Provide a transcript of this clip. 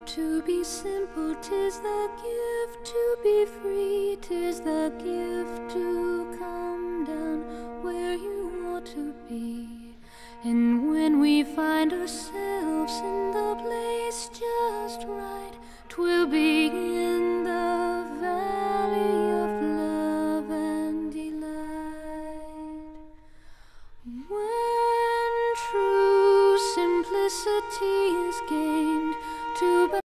To be simple, 'tis the gift. To be free, 'tis the gift. To come down where you ought to be. And when we find ourselves in the place just right, 'twill begin